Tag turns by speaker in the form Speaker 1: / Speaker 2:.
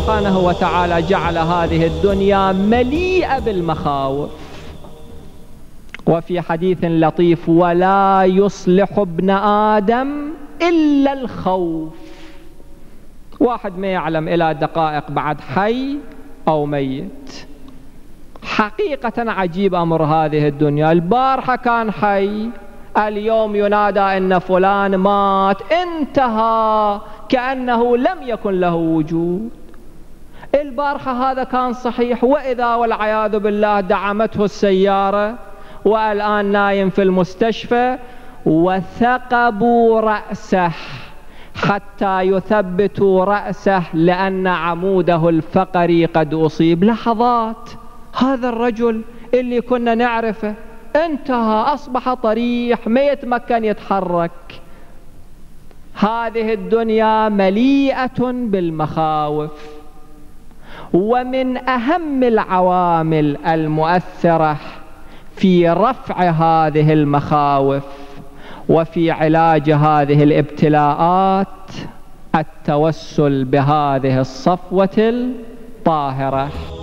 Speaker 1: سبحانه وتعالى جعل هذه الدنيا مليئة بالمخاوف. وفي حديث لطيف: ولا يصلح ابن آدم إلا الخوف. واحد ما يعلم إلى دقائق بعد حي أو ميت. حقيقة عجيب أمر هذه الدنيا. البارحة كان حي، اليوم ينادى إن فلان مات، انتهى كأنه لم يكن له وجود. البارحة هذا كان صحيح، وإذا والعياذ بالله دعمته السيارة والآن نايم في المستشفى، وثقبوا رأسه حتى يثبتوا رأسه لأن عموده الفقري قد أصيب. لحظات، هذا الرجل اللي كنا نعرفه انتهى، أصبح طريح، ما يتمكن يتحرك. هذه الدنيا مليئة بالمخاوف. ومن أهم العوامل المؤثرة في رفع هذه المخاوف وفي علاج هذه الابتلاءات التوسل بهذه الصفوة الطاهرة.